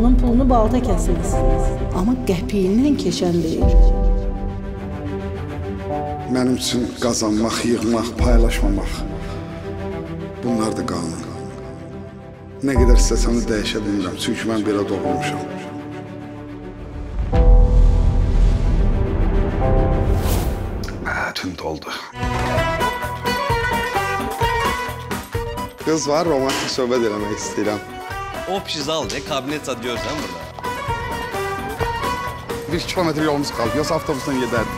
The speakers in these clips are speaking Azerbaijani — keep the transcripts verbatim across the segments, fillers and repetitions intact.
Onun pulunu balta kəsiriz. Amma qəpiyindən keçən deyil. Mənim üçün qazanmaq, yığmaq, paylaşmamaq bunlar da qanun. Nə qədər istəsəm də dəyişə bilmirəm, çünki mən belə doğulmuşam. Tünd oldu. Qız var, romantik söhbət eləmək istəyirəm. Общий zal ve kabinet diyorsan burada. Bir kilometre yolumuz qaldı, yoxsa avtobusdan gedərdim.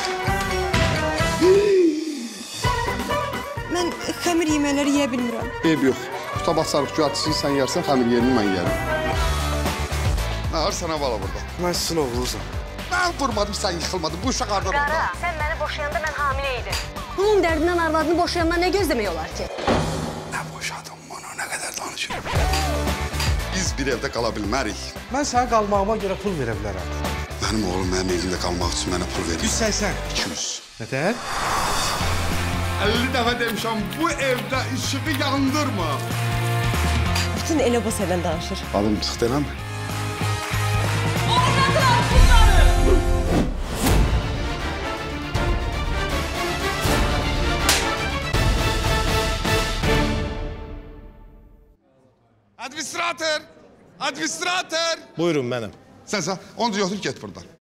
Mən xəmir yeməkləri yeyə bilmirəm. Eyb yox. Quta basarıq, güyatısı sən yersən, xəmir yerini mən yerim. Nə var sənə bala burada? Mən sizin oğlunuzam. Mən vurmadım, sən yıxılmadın. Bu uşaq hardan oldu? Qara, sən məni boşayanda mən hamilə idim. Bunun dərdindən arvadını boşayandan nə gözləmək olar ki? Nə boşadım bunu, nə qədər danışırım. Biz bir evdə qala bilmərik. Mən sənə qalmağıma görə pul verə bilərəm. Mənim oğlum mənim evimdə qalmaq üçün mənə pul verir. yüz səksən. iki yüz. Nətər? əlli dəfə demişəm, bu evdə işığı yandırma. Bütün el o səndən danışır. Adım çıxdı eləmi? Administrator! Administrator! Buyurun mənim. Sən sən, onca yoxdur, get buradan.